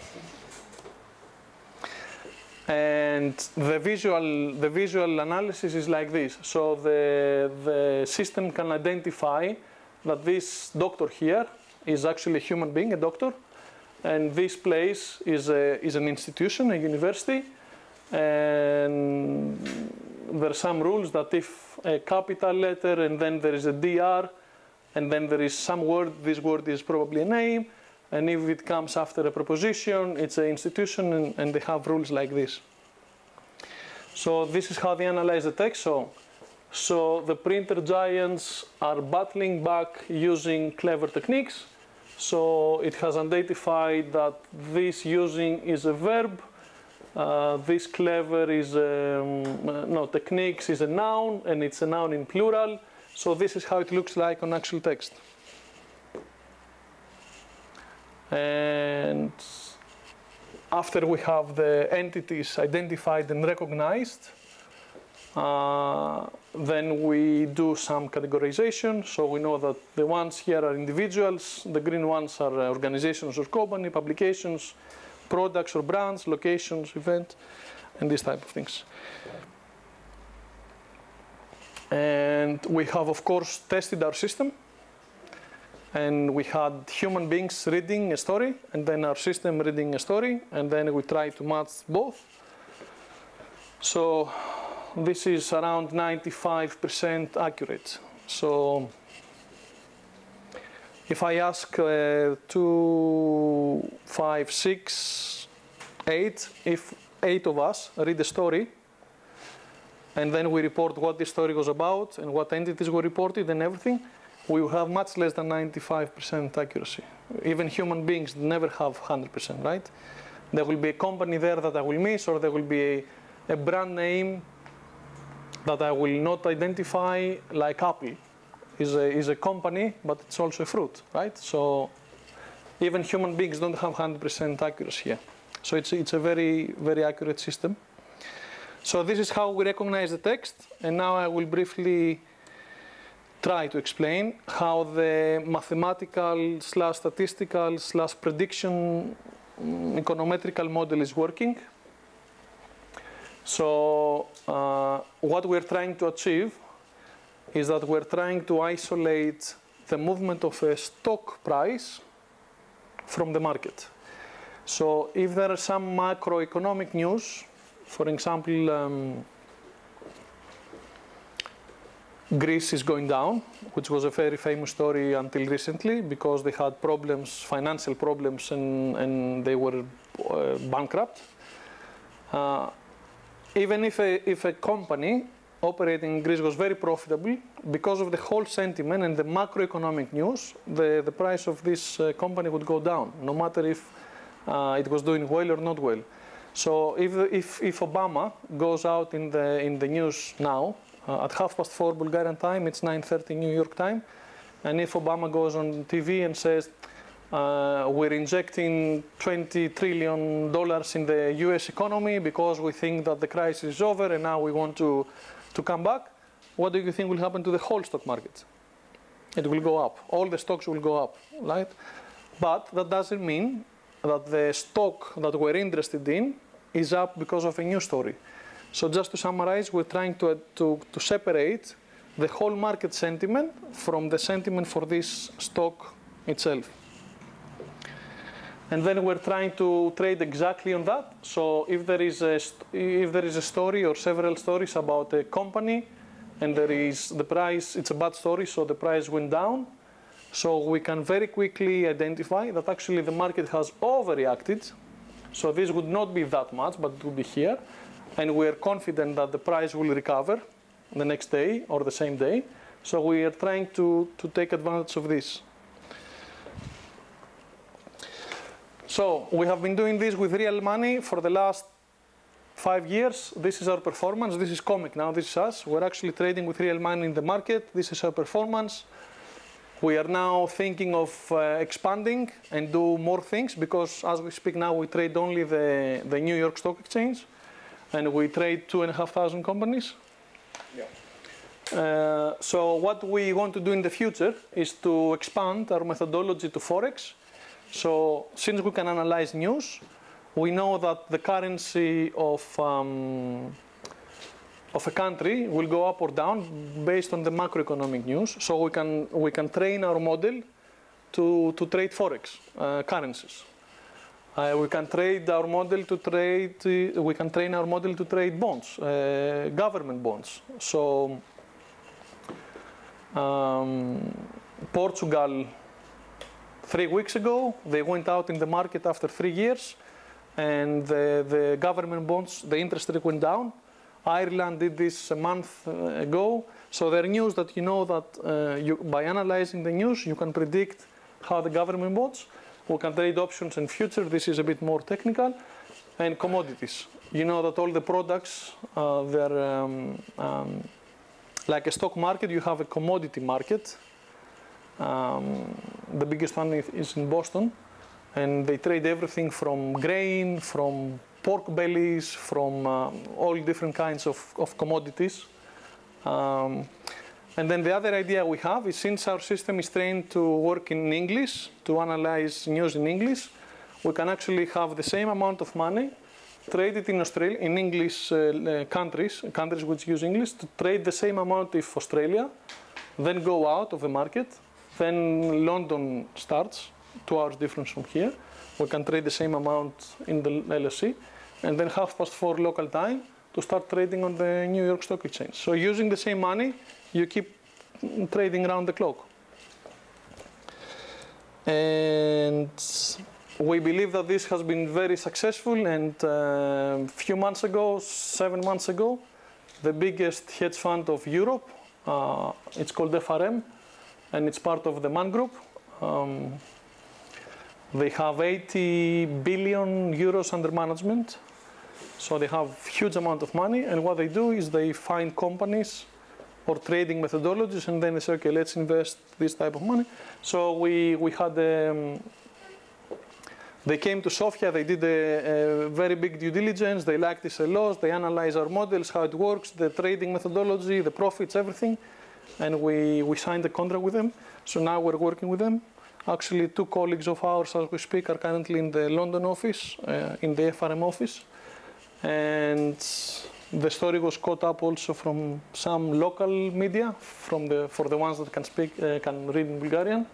And the visual, the visual analysis is like this. So the, the system can identify that this doctor here is actually a human being, a doctor. And this place is, a, is an institution, a university. And there are some rules that if a capital letter and then there is a D R and then there is some word, this word is probably a name. And if it comes after a preposition, it's an institution, and, and they have rules like this. So this is how they analyze the text. So, so the printer giants are battling back using clever techniques. So it has identified that this using is a verb. Uh, this clever is, um, uh, no, techniques is a noun, and it's a noun in plural. So this is how it looks like on actual text. And after we have the entities identified and recognized, uh, then we do some categorization. So we know that the ones here are individuals, the green ones are organizations or company, publications, products or brands, locations, event, and these type of things. And we have, of course, tested our system. And we had human beings reading a story, and then our system reading a story, and then we try to match both. So this is around ninety-five percent accurate. So if I ask uh, two, five, six, eight, if eight of us read the story, and then we report what the story was about and what entities were reported and everything, we will have much less than ninety-five percent accuracy. Even human beings never have one hundred percent, right? There will be a company there that I will miss, or there will be a, a brand name that I will not identify, like Apple is a, is a company, but it's also a fruit, right? So even human beings don't have one hundred percent accuracy here. So it's, it's a very, very accurate system. So this is how we recognize the text, and now I will briefly try to explain how the mathematical slash statistical slash prediction econometrical model is working. So uh, what we're trying to achieve is that we're trying to isolate the movement of a stock price from the market. So if there are some macroeconomic news, for example, um, Greece is going down, which was a very famous story until recently because they had problems, financial problems, and, and they were uh, bankrupt. Uh, even if a, if a company operating in Greece was very profitable, because of the whole sentiment and the macroeconomic news, the, the price of this uh, company would go down, no matter if uh, it was doing well or not well. So if, if, if Obama goes out in the, in the news now, Uh, at half past four Bulgarian time, it's nine thirty New York time. And if Obama goes on T V and says, uh, we're injecting twenty trillion dollars in the U S economy because we think that the crisis is over and now we want to, to come back, what do you think will happen to the whole stock market? It will go up. All the stocks will go up, right? But that doesn't mean that the stock that we're interested in is up because of a new story. So just to summarize, we're trying to, to, to separate the whole market sentiment from the sentiment for this stock itself. And then we're trying to trade exactly on that. So if there is a, if there is a story or several stories about a company and there is the price, it's a bad story, so the price went down. So we can very quickly identify that actually the market has overreacted. So this would not be that much, but it would be here. And we are confident that the price will recover the next day or the same day. So we are trying to, to take advantage of this. So we have been doing this with real money for the last five years. This is our performance. This is CommEq now. This is us. We're actually trading with real money in the market. This is our performance. We are now thinking of uh, expanding and do more things because as we speak now, we trade only the, the New York Stock Exchange. And we trade two and a half thousand companies. Yeah. Uh, so what we want to do in the future is to expand our methodology to Forex. So since we can analyze news, we know that the currency of, um, of a country will go up or down based on the macroeconomic news. So we can, we can train our model to, to trade Forex uh, currencies. Uh, we can trade our model to trade, uh, we can train our model to trade bonds, uh, government bonds. So um, Portugal, three weeks ago, they went out in the market after three years and the, the government bonds, the interest rate went down. Ireland did this a month ago. So there are news that you know that uh, you, by analyzing the news, you can predict how the government votes. We can trade options and future. This is a bit more technical. And commodities. You know that all the products, uh, they're um, um, like a stock market, you have a commodity market. Um, the biggest one is in Boston. And they trade everything from grain, from pork bellies, from uh, all different kinds of, of commodities. Um, and then the other idea we have is, since our system is trained to work in English, to analyze news in English, we can actually have the same amount of money, trade it in Australia, in English uh, countries, countries which use English, to trade the same amount if Australia, then go out of the market, then London starts, two hours difference from here. We can trade the same amount in the L S E, and then half past four local time to start trading on the New York Stock Exchange. So using the same money, you keep trading around the clock. And we believe that this has been very successful, and a uh, few months ago, seven months ago, the biggest hedge fund of Europe, uh, it's called F R M, and it's part of the Man Group. Um, they have eighty billion euros under management. So they have huge amount of money, and what they do is they find companies or trading methodologies, and then they say, okay, let's invest this type of money. So we, we had, um, they came to Sofia, they did a, a very big due diligence, they liked this a lot, they analyzed our models, how it works, the trading methodology, the profits, everything, and we, we signed a contract with them. So now we're working with them. Actually, two colleagues of ours, as we speak, are currently in the London office, uh, in the F R M office. And the story was caught up also from some local media, from the, for the ones that can speak, uh, can read in Bulgarian.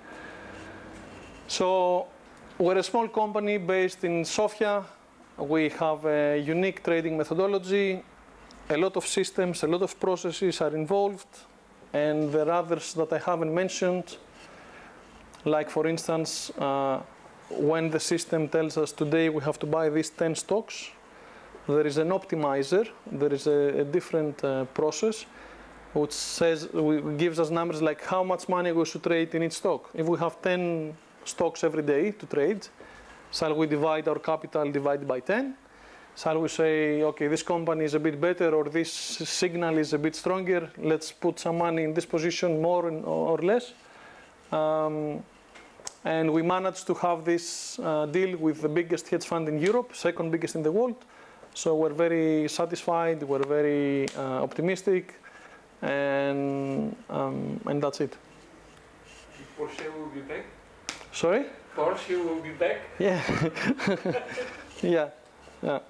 So we're a small company based in Sofia. We have a unique trading methodology. A lot of systems, a lot of processes are involved. And there are others that I haven't mentioned. Like, for instance, uh, when the system tells us today we have to buy these ten stocks, there is an optimizer, there is a, a different uh, process which says, gives us numbers like how much money we should trade in each stock. If we have ten stocks every day to trade, shall we divide our capital divided by ten? Shall we say, okay, this company is a bit better, or this signal is a bit stronger, let's put some money in this position more or less? Um, and we managed to have this uh, deal with the biggest hedge fund in Europe, second biggest in the world. So we're very satisfied, we're very uh, optimistic, and, um, and that's it. Porsche will be back? Sorry? Porsche will be back? Yeah. yeah. yeah.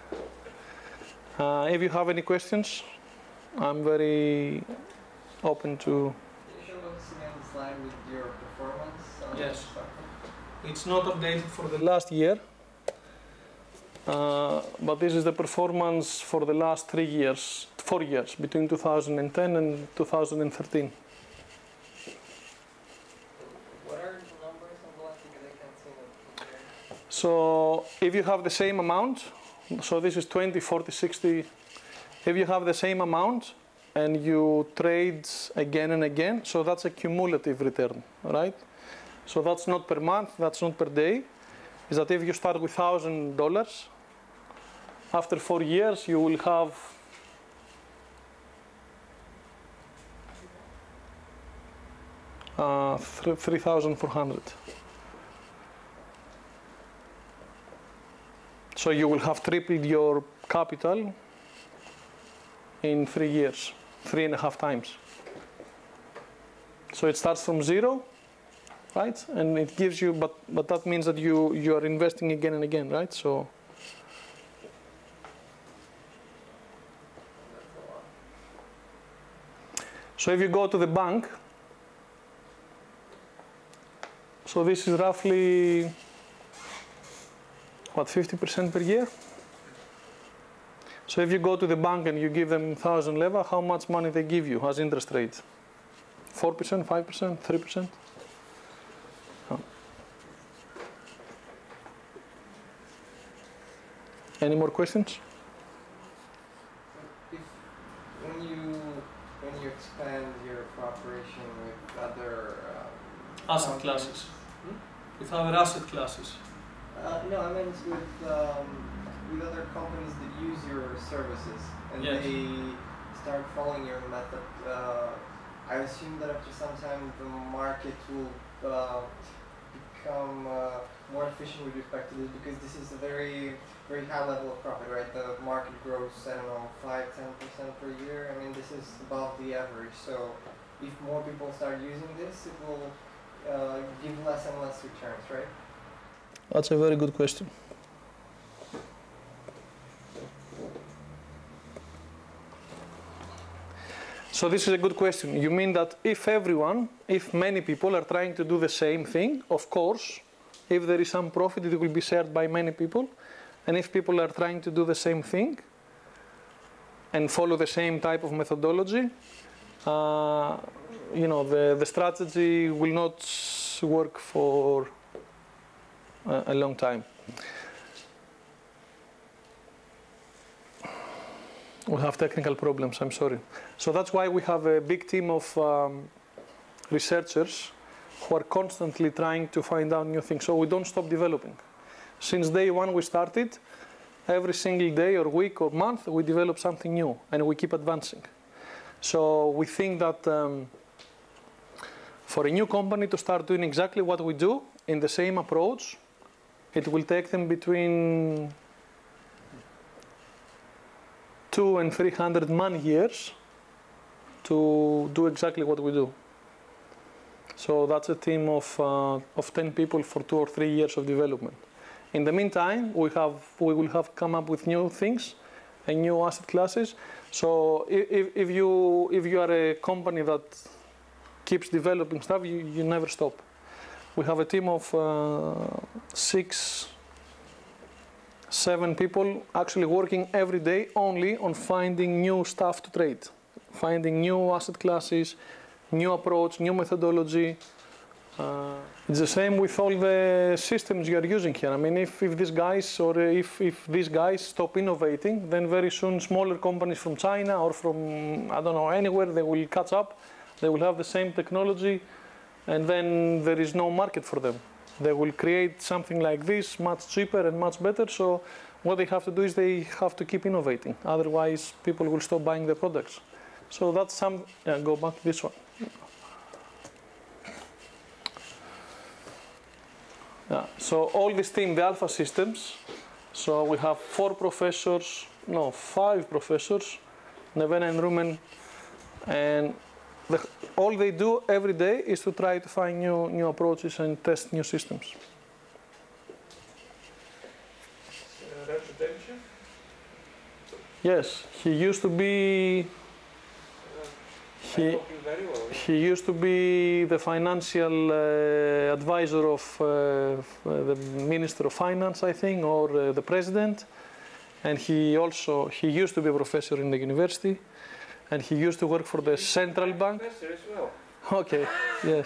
Uh, if you have any questions, I'm very open to... Can you show us again the slide with your performance? Yes. It's not updated for the last year. Uh, but this is the performance for the last three years, four years, between two thousand ten and two thousand thirteen. What are the numbers on the left? Because I can't see them. So if you have the same amount, so this is twenty, forty, sixty, if you have the same amount and you trade again and again, so that's a cumulative return, right? So that's not per month, that's not per day. Is that if you start with one thousand dollars, after four years, you will have uh, three thousand four hundred. So you will have tripled your capital in three years, three and a half times. So it starts from zero, right? And it gives you, but, but that means that you, you are investing again and again, right? So. So if you go to the bank, so this is roughly, what, fifty percent per year? So if you go to the bank and you give them one thousand leva, how much money they give you as interest rate? four percent, five percent, three percent? Oh. Any more questions? If expand your cooperation with other uh, Asset companies? classes. Hmm? With other asset classes. Uh, no, I meant with um, with other companies that use your services and Yes. they start following your method. Uh, I assume that after some time the market will uh, become uh, more efficient with respect to this, because this is a very very high level of profit, right? The market grows, I don't know, five, ten percent per year. I mean, this is above the average. So if more people start using this, it will uh, give less and less returns, right? That's a very good question. So this is a good question. You mean that if everyone, if many people are trying to do the same thing, of course, if there is some profit, it will be shared by many people. And if people are trying to do the same thing and follow the same type of methodology, uh, you know, the, the strategy will not work for a, a long time. We have technical problems, I'm sorry. So that's why we have a big team of um, researchers who are constantly trying to find out new things. So we don't stop developing. Since day one we started, every single day or week or month we develop something new and we keep advancing. So we think that um, for a new company to start doing exactly what we do in the same approach, it will take them between two and three hundred man years to do exactly what we do. So that's a team of uh, of ten people for two or three years of development. In the meantime, we have we will have come up with new things and new asset classes. So if if you if you are a company that keeps developing stuff, you, you never stop. We have a team of uh, six. Seven people actually working every day only on finding new stuff to trade, finding new asset classes, new approach, new methodology. Uh, it's the same with all the systems you are using here. I mean, if, if these guys or if, if these guys stop innovating, then very soon smaller companies from China or from, I don't know, anywhere, they will catch up. They will have the same technology and then there is no market for them. They will create something like this much cheaper and much better. So what they have to do is they have to keep innovating. Otherwise, people will stop buying their products. So that's some, yeah, go back to this one. Yeah, so all this team, the alpha systems, so we have four professors, no, five professors, Nevena and Rumen, and The, all they do every day is to try to find new, new approaches and test new systems. Uh, reputation? Yes, he used to be. He, very well. he used to be the financial uh, advisor of uh, the Minister of Finance, I think, or uh, the President, and he also he used to be a professor in the university. And he used to work for the central bank. Professor as well. Okay, yes.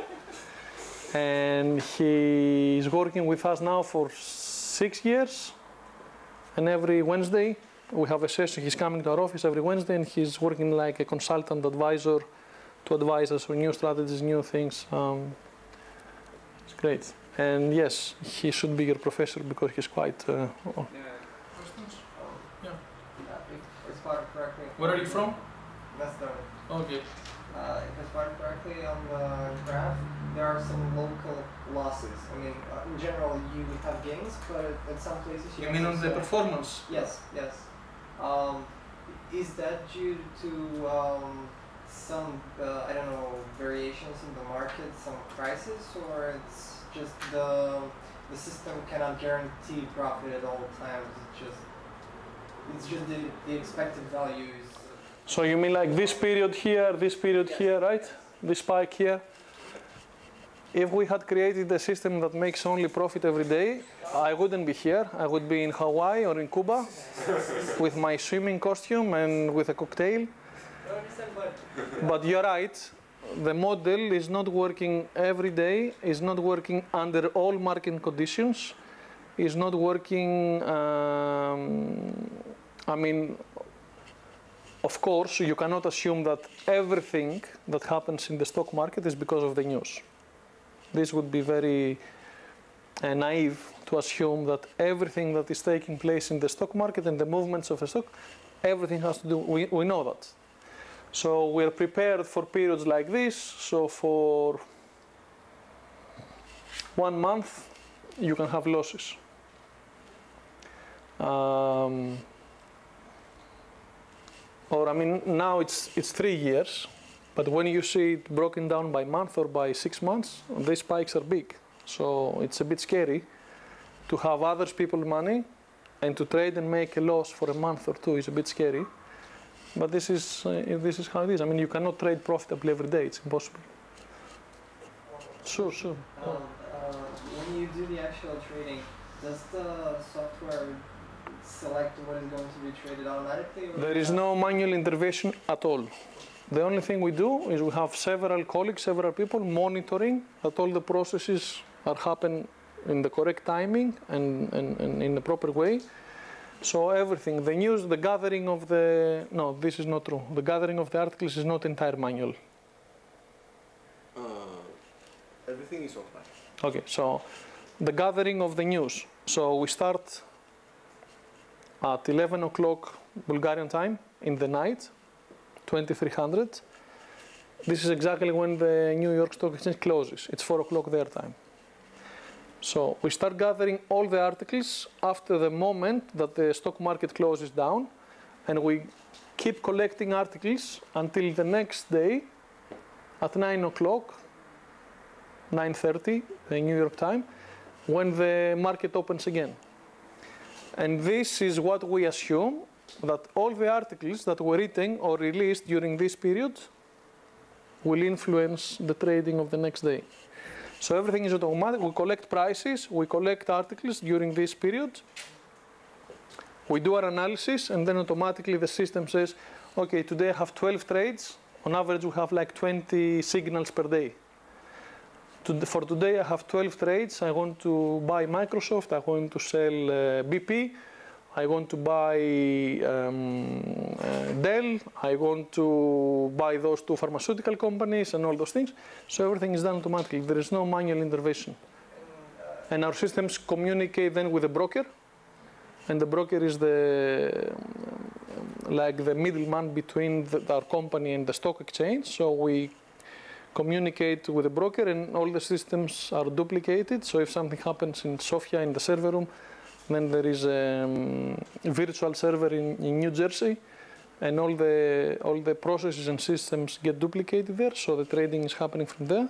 And he is working with us now for six years. And every Wednesday, we have a session. He's coming to our office every Wednesday, and he's working like a consultant advisor to advise us on new strategies, new things. Um, it's great. And yes, he should be your professor because he's quite. Uh, oh. Yeah. Questions? Yeah. Uh, if I spotted correctly. Where are you from? Macedonia. Okay. Uh, if I spotted correctly on the graph, there are some local losses. I mean, uh, in general, you would have gains, but at some places you. You mean on the also- performance? Yes, yes. Um, is that due to um, some, uh, I don't know, variations in the market, some crisis, or it's just the the system cannot guarantee profit at all times? It's just it's just the, the expected values. So you mean like this period here, this period Yes. here, right? This spike here? If we had created a system that makes only profit every day, I wouldn't be here. I would be in Hawaii or in Cuba with my swimming costume and with a cocktail. But you're right. The model is not working every day, is not working under all market conditions, is not working, um, I mean, of course, you cannot assume that everything that happens in the stock market is because of the news. This would be very uh, naive to assume that everything that is taking place in the stock market and the movements of the stock, everything has to do, we, we know that. So we're prepared for periods like this. So for one month, you can have losses. Um, or I mean, now it's, it's three years, but when you see it broken down by month or by six months, these spikes are big. So it's a bit scary to have other people's money and to trade and make a loss for a month or two is a bit scary. But this is, uh, this is how it is. I mean, you cannot trade profitably every day. It's impossible. Sure, sure. Um, uh, when you do the actual trading, does the software select what is going to be traded automatically? Or There is no manual intervention at all. The only thing we do is we have several colleagues, several people monitoring that all the processes are happen in the correct timing and, and, and in the proper way. So everything, the news, the gathering of the, no, this is not true. The gathering of the articles is not entire manual. Uh, everything is offline. Okay, so the gathering of the news. So we start at eleven o'clock Bulgarian time in the night, twenty-three hundred. This is exactly when the New York Stock Exchange closes. It's four o'clock their time. So we start gathering all the articles after the moment that the stock market closes down, and we keep collecting articles until the next day at nine o'clock, nine thirty, the New York time, when the market opens again. And this is what we assume, that all the articles that were written or released during this period will influence the trading of the next day. So everything is automatic. We collect prices, we collect articles during this period. We do our analysis, and then automatically the system says, okay, today I have twelve trades. On average, we have like twenty signals per day. For today, I have twelve trades. I want to buy Microsoft. I want to sell uh, B P. I want to buy um, uh, Dell. I want to buy those two pharmaceutical companies and all those things. So everything is done automatically. There is no manual intervention. And our systems communicate then with the broker. And the broker is the um, like the middleman between the, our company and the stock exchange. So we communicate with the broker, and all the systems are duplicated. So if something happens in Sofia in the server room, then there is a um, virtual server in, in New Jersey, and all the all the processes and systems get duplicated there. So the trading is happening from there.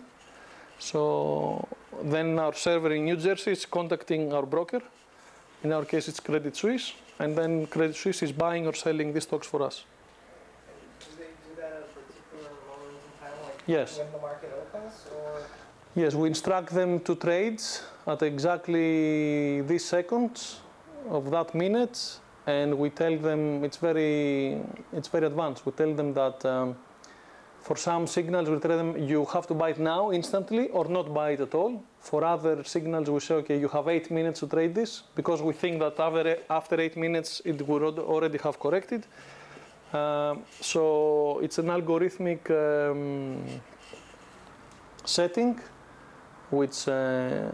So then our server in New Jersey is contacting our broker. In our case, it's Credit Suisse, and then Credit Suisse is buying or selling these stocks for us. do they do that at a particular moment in time, like Yes. when the market opens, or? Yes, we instruct them to trade at exactly this second of that minute, and we tell them it's very, it's very advanced. We tell them that um, for some signals, we tell them you have to buy it now, instantly, or not buy it at all. For other signals, we say, okay, you have eight minutes to trade this, because we think that after, after eight minutes, it will already have corrected. Uh, so it's an algorithmic um, setting, which uh,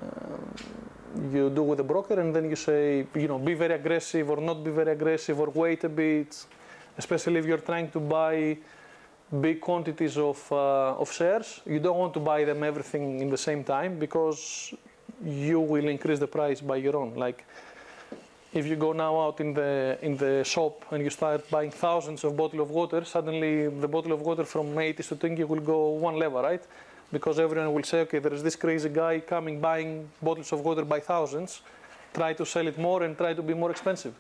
you do with the broker, and then you say, you know, be very aggressive or not be very aggressive, or wait a bit, especially if you're trying to buy big quantities of, uh, of shares. You don't want to buy them everything in the same time, because you will increase the price by your own. Like if you go now out in the, in the shop and you start buying thousands of bottles of water, suddenly the bottle of water from eighty to twenty will go one level, right? Because everyone will say, okay, there is this crazy guy coming buying bottles of water by thousands, try to sell it more and try to be more expensive.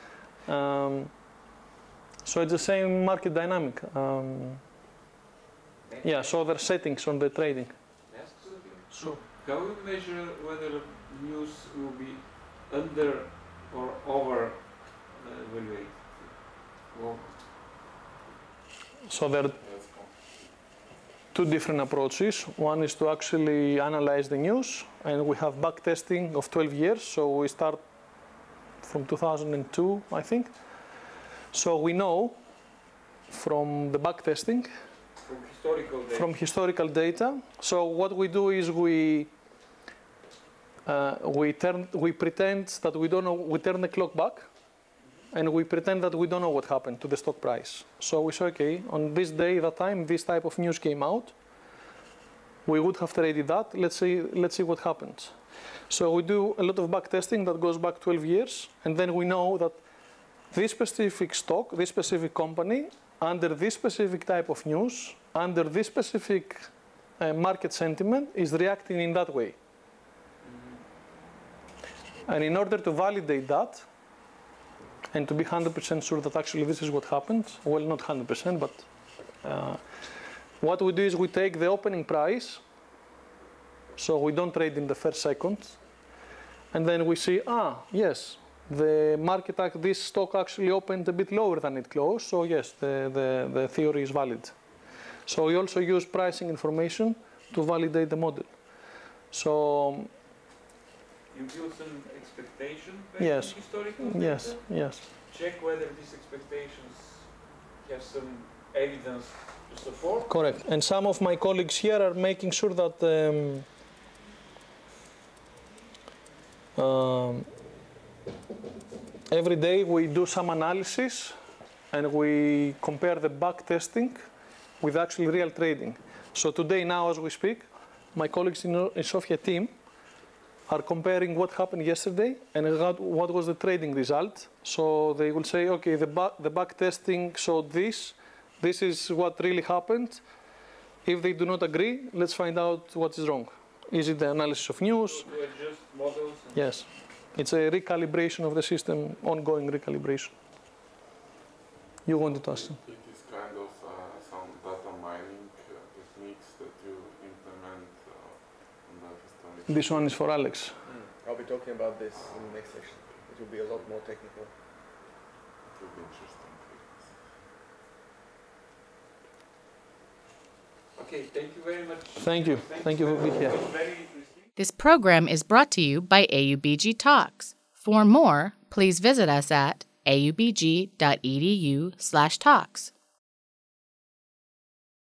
Um, so it's the same market dynamic. Um, yeah, so there are settings on the trading. Yes. So how you measure whether news will be under or over uh, evaluated? Well, So there are two different approaches. One is to actually analyze the news, and we have back testing of twelve years. So we start from two thousand two, I think. So we know from the back testing, From historical data. from historical data. So what we do is we uh, we turn we pretend that we don't know. We turn the clock back, and we pretend that we don't know what happened to the stock price. So we say, okay, on this day, that time, this type of news came out. We would have traded that. Let's see. Let's see what happened. So we do a lot of back testing that goes back twelve years, and then we know that this specific stock, this specific company, under this specific type of news, under this specific uh, market sentiment, is reacting in that way. Mm-hmm. And in order to validate that, and to be one hundred percent sure that actually this is what happened, well, not one hundred percent, but uh, what we do is we take the opening price, so we don't trade in the first second, and then we see, ah, yes, the market, this stock actually opened a bit lower than it closed, so yes, the, the, the theory is valid. So we also use pricing information to validate the model. So you build some expectation based yes, on historical data? yes, yes. Check whether these expectations have some evidence to support? Correct. And some of my colleagues here are making sure that um, um, every day we do some analysis and we compare the back testing with actually real trading. So today, now as we speak, my colleagues in the Sofia team are comparing what happened yesterday and what was the trading result. So they will say, okay, the back, the back testing showed this. This is what really happened. If they do not agree, let's find out what is wrong. Is it the analysis of news? To adjust models? Yes. It's a recalibration of the system, ongoing recalibration. You wanted to ask? It is kind of uh, some data mining uh, techniques that you implement uh, on the historical. This one is for Alex. Mm. I'll be talking about this in the next section. It will be a lot more technical. It will be interesting. Okay, thank you very much. Thank you. Thank, thank you for being here. Very interesting. This program is brought to you by A U B G Talks. For more, please visit us at A U B G dot E D U slash talks.